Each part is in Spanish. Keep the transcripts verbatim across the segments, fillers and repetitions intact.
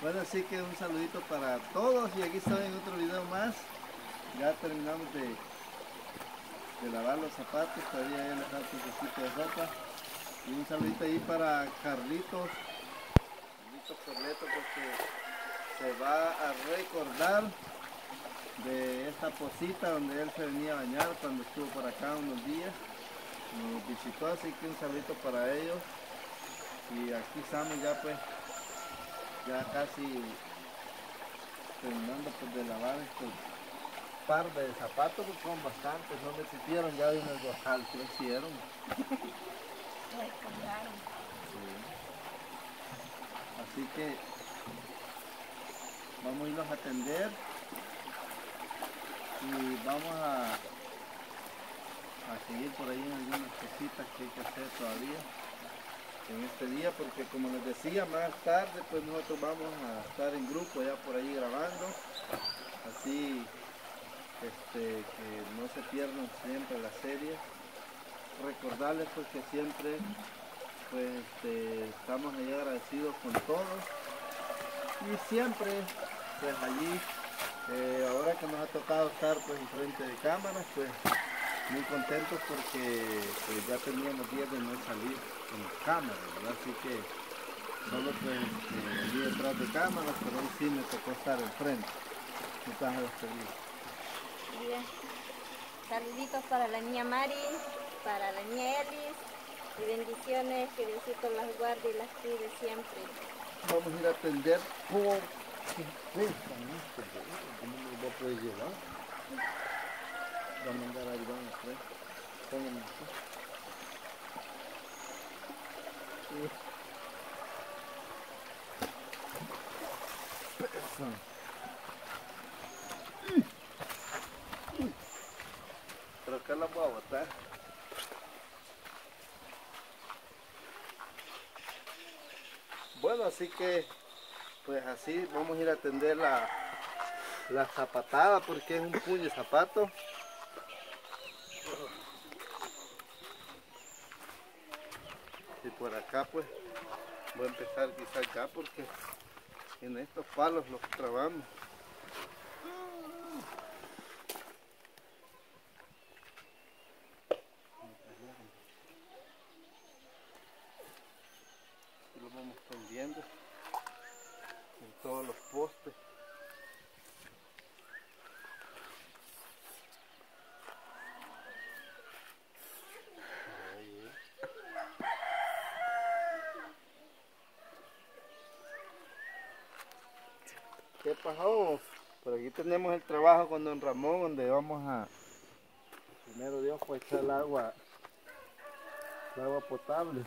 Bueno, así que un saludito para todos y aquí estoy en otro video más. Ya terminamos de, de lavar los zapatos, todavía ya les falta un poquito de ropa. Y un saludito ahí para Carlitos, Carlitos Corleto, porque se va a recordar de esta posita donde él se venía a bañar cuando estuvo por acá unos días. Nos visitó, así que un saludito para ellos. Y aquí estamos ya pues, ya casi terminando pues de lavar estos par de zapatos, pues son bastantes, no me sintieron ya de unos bojal que hicieron. Sí. Así que vamos a irlos a atender y vamos a, a seguir por ahí en algunas cositas que hay que hacer todavía en este día, porque como les decía, más tarde pues nosotros vamos a estar en grupo ya por ahí grabando, así este, que no se pierdan siempre las series. Recordarles pues que siempre pues este, estamos ahí agradecidos con todos y siempre pues allí eh, ahora que nos ha tocado estar pues enfrente de cámaras, pues muy contentos porque pues, ya teníamos días de no salir en cámaras, ¿verdad? Así que solo pues eh, allí detrás de cámaras, pero hoy sí me tocó estar enfrente. ¿Qué tal a despedir? Bien. Saluditos para la niña Mari, para la niña Elis y bendiciones, que Diosito las guarde y las cuide siempre. Vamos a ir a atender por qué pesan estos, ¿cómo nos va a poder llevar? Va a mandar a Iván a traer. Pónganme aquí. Sí. Pesan. Pero acá las voy a botar. Bueno, así que pues así vamos a ir a atender la, la zapatada porque es un puño de zapato. Y por acá pues voy a empezar quizá acá porque en estos palos los trabamos. Y lo vamos tendiendo en todos los postes. Ahí. ¿Qué pasó? Por aquí tenemos el trabajo con don Ramón, donde vamos a, primero Dios, pues echar el agua, el agua potable.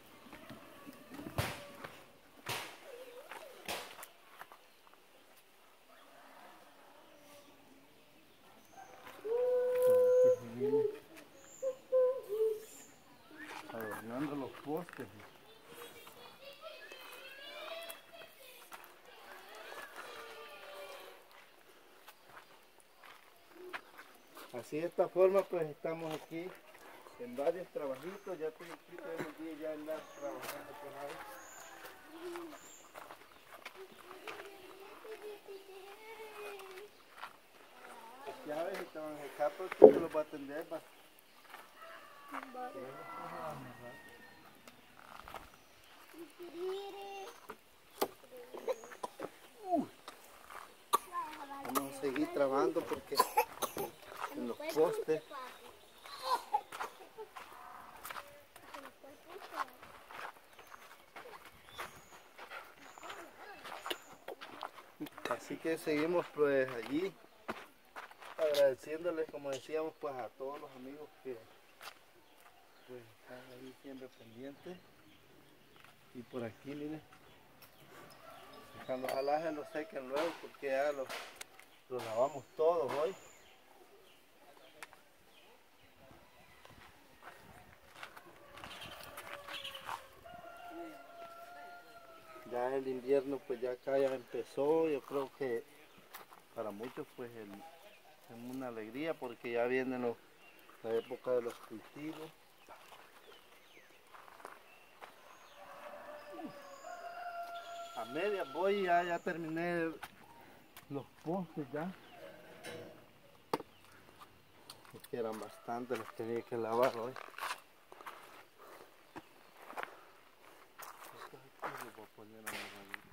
Aquí seguimos adornando los postes. Así de esta forma pues estamos aquí en varios trabajitos, ya estoy aquí todos los días ya andar trabajando por ahí. Las llaves estaban acá porque se los va a atender. Va. Uh, vamos a seguir trabajando porque en los postes. Así que seguimos pues allí agradeciéndoles, como decíamos, pues a todos los amigos que pues están ahí siempre pendientes. Y por aquí miren, cuando ojalá se los sequen luego porque ya los, los lavamos todos hoy. Ya el invierno pues ya acá ya empezó, yo creo que para muchos pues el, es una alegría porque ya viene lo, la época de los cultivos. a media voy, ya, ya terminé los postes ya. Porque eran bastantes, los tenía que lavar hoy. Estos aquí los voy a poner a lavar.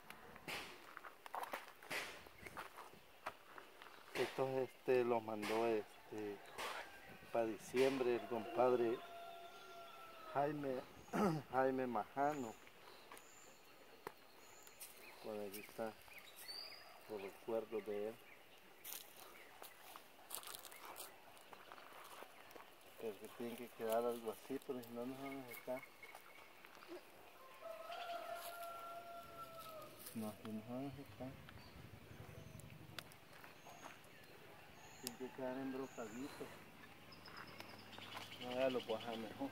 Estos este, los mandó este, para diciembre el compadre Jaime, Jaime Majano. Por ahí está, por los cuerdos de él. Pero que tiene que quedar algo así, pero si no nos vamos a estar. No, si nos vamos a estar. Tiene que quedar embrocadito. No, ya lo puedo dejar mejor.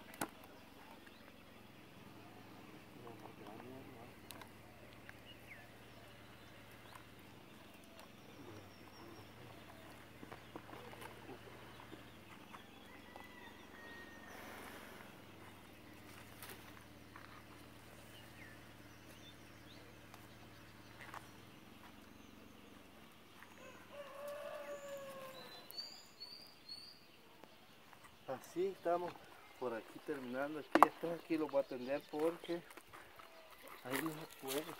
Así estamos por aquí terminando. Aquí, estos aquí los voy a atender porque ahí no se puede.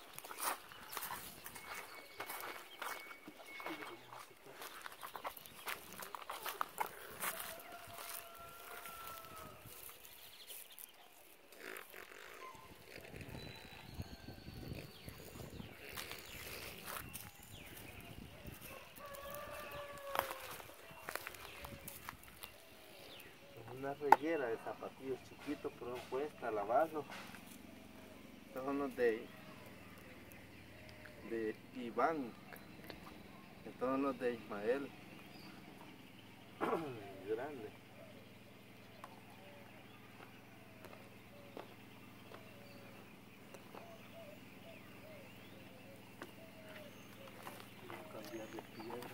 Una reguera de zapatillos chiquitos, pero cuesta lavarlos. Estos son los de, de Iván. Estos son los de Ismael. Grande. Voy a cambiar de piedra.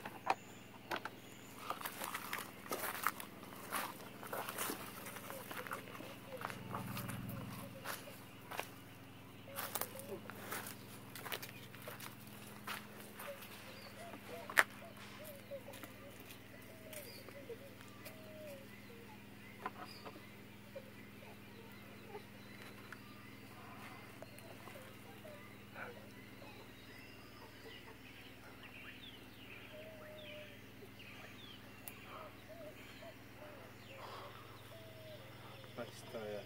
Ahí está ya.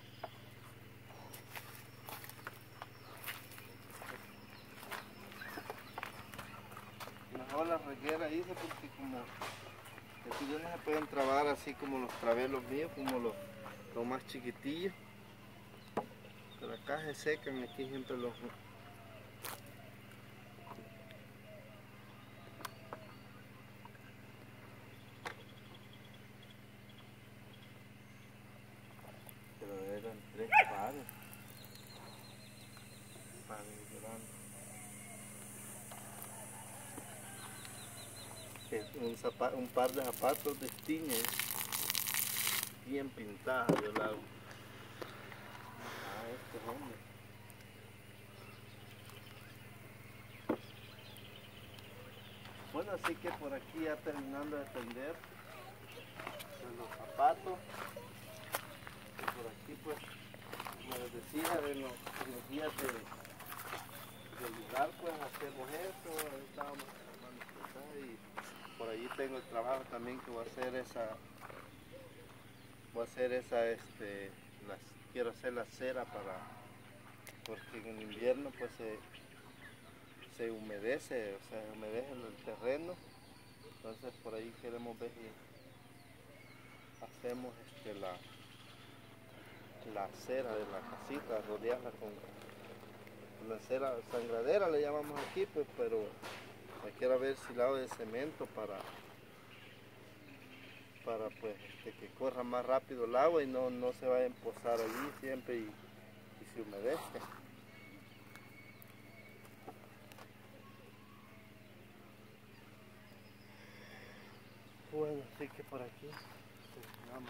Mejor la reguera hice porque como aquí ya no se pueden trabar así como los trabé los míos, como los, los más chiquitillos. Pero acá se secan, aquí siempre los... Pero eran tres pares. Pares grandes. Un, zapa, un par de zapatos de Stiñe bien pintados yo la hago. Ah, este hombre. Bueno, así que por aquí ya terminando de tender los zapatos. Y por aquí pues, como les decía, en los, en los días de, del lugar pues hacemos esto, ahí estábamos armando cosas y por allí tengo el trabajo también que voy a hacer esa, voy a hacer esa, este, las, quiero hacer la cera para, porque en el invierno pues se, se humedece, o sea, humedece el terreno, entonces por ahí queremos ver si hacemos este, la, la cera de la casita, rodearla con la cera sangradera le llamamos aquí, pues, pero me quiero ver si lado de cemento para para pues este, que corra más rápido el agua y no, no se vaya a empozar allí siempre y, y se humedezca. Bueno, así que por aquí terminamos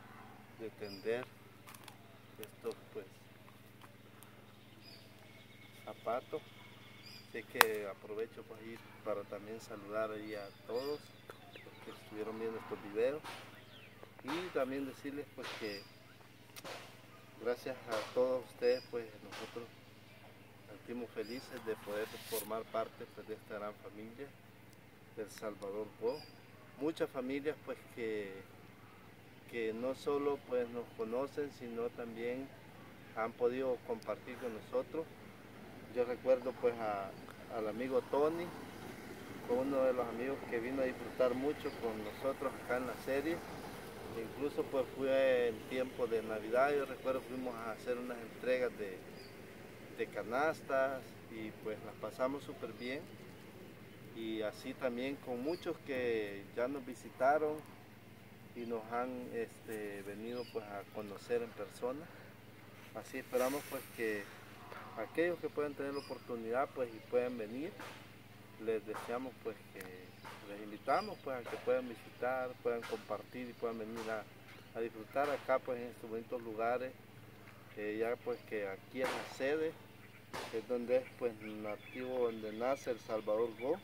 ya de tender estos pues Zapato. Así que aprovecho pues ahí para también saludar ahí a todos los que estuvieron viendo estos videos y también decirles pues que gracias a todos ustedes pues nosotros nos sentimos felices de poder formar parte pues, de esta gran familia del Salvador Go. Muchas familias pues que, que no solo pues nos conocen sino también han podido compartir con nosotros. Yo recuerdo pues a, al amigo Tony, fue uno de los amigos que vino a disfrutar mucho con nosotros acá en la serie. Incluso pues fue en tiempo de Navidad, yo recuerdo fuimos a hacer unas entregas de, de canastas y pues las pasamos súper bien. Y así también con muchos que ya nos visitaron y nos han este, venido pues a conocer en persona. Así esperamos pues que aquellos que puedan tener la oportunidad pues y puedan venir, les deseamos pues que les invitamos pues a que puedan visitar, puedan compartir y puedan venir a, a disfrutar acá pues en estos bonitos lugares, eh, ya pues que aquí es la sede, es donde es pues nativo, donde nace el Salvador Go.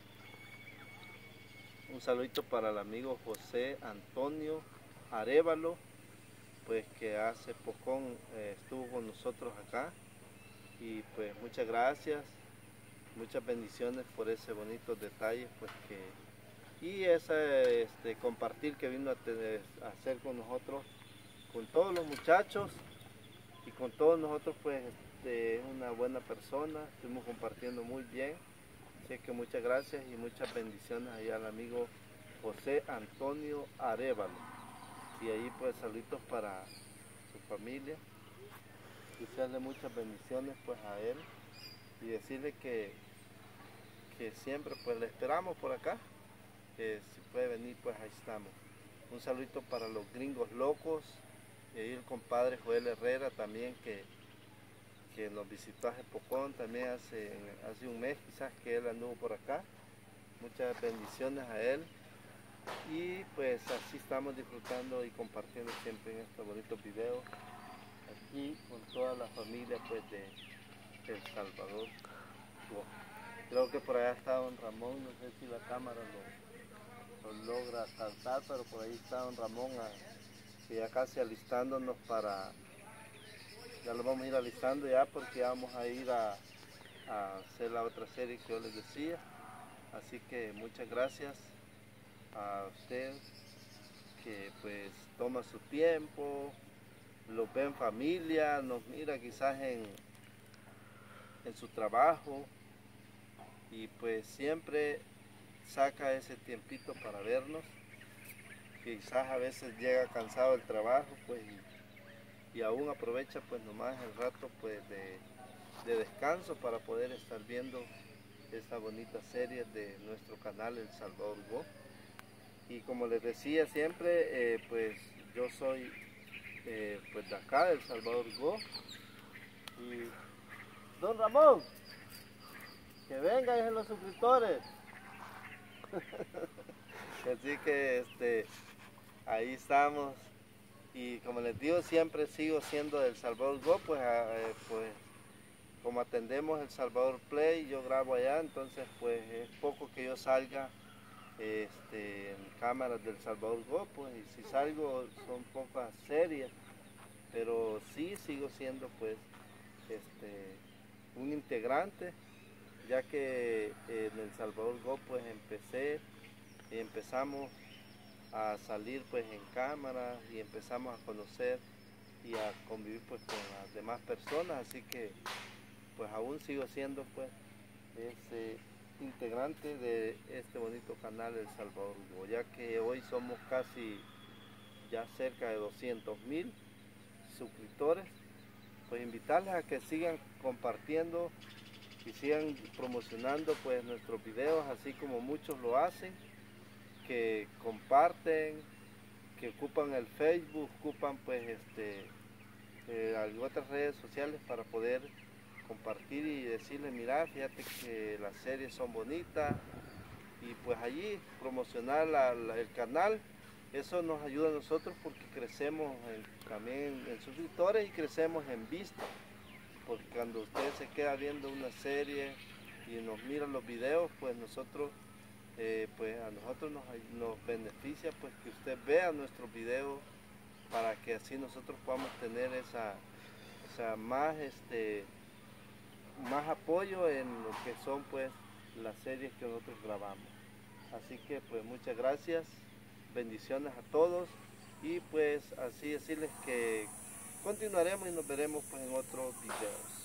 Un saludito para el amigo José Antonio Arévalo, pues que hace poco eh, estuvo con nosotros acá y pues muchas gracias, muchas bendiciones por ese bonito detalle pues que y ese este, compartir que vino a, tener, a hacer con nosotros, con todos los muchachos y con todos nosotros pues este, es una buena persona, estuvimos compartiendo muy bien. Así que muchas gracias y muchas bendiciones allá al amigo José Antonio Arévalo. Y ahí pues saluditos para su familia. Desearle muchas bendiciones pues a él y decirle que, que siempre pues le esperamos por acá. Que si puede venir pues ahí estamos. Un saludito para los gringos locos. Y ahí el compadre Joel Herrera también que que nos visitó hace poco, también hace, hace un mes quizás que él anduvo por acá. Muchas bendiciones a él y pues así estamos disfrutando y compartiendo siempre en estos bonitos videos aquí con toda la familia pues de El Salvador. Creo que por allá está don Ramón, no sé si la cámara lo, lo logra captar, pero por ahí está don Ramón a, ya casi alistándonos para... Ya lo vamos a ir alistando ya porque vamos a ir a, a hacer la otra serie que yo les decía. Así que muchas gracias a usted que pues toma su tiempo, lo ve en familia, nos mira quizás en, en su trabajo y pues siempre saca ese tiempito para vernos. Quizás a veces llega cansado del trabajo pues y, y aún aprovecha pues nomás el rato pues de, de descanso para poder estar viendo esta bonita serie de nuestro canal El Salvador Go. Y como les decía siempre, eh, pues yo soy eh, pues de acá, del Salvador Go. Y don Ramón, que vengan dicen los suscriptores. Así que este, ahí estamos. Y como les digo, siempre sigo siendo del Salvador Go, pues, eh, pues como atendemos El Salvador Play, yo grabo allá, entonces pues es poco que yo salga este, en cámaras del Salvador Go, pues y si salgo son pocas series, pero sí sigo siendo pues este, un integrante, ya que en El Salvador Go pues empecé, empezamos a salir pues en cámara y empezamos a conocer y a convivir pues con las demás personas, así que pues aún sigo siendo pues ese integrante de este bonito canal El Salvador Go, ya que hoy somos casi ya cerca de doscientos mil suscriptores. Pues invitarles a que sigan compartiendo y sigan promocionando pues nuestros videos así como muchos lo hacen, que comparten, que ocupan el Facebook, ocupan pues este eh, otras redes sociales para poder compartir y decirle, mira, fíjate que las series son bonitas y pues allí promocionar la, la, el canal. Eso nos ayuda a nosotros porque crecemos en, también en suscriptores y crecemos en vistas, porque cuando usted se queda viendo una serie y nos mira los videos, pues nosotros, eh, pues a nosotros nos, nos beneficia pues que usted vea nuestros videos para que así nosotros podamos tener esa, esa más, este, más apoyo en lo que son pues las series que nosotros grabamos. Así que pues muchas gracias, bendiciones a todos y pues así decirles que continuaremos y nos veremos pues en otros videos.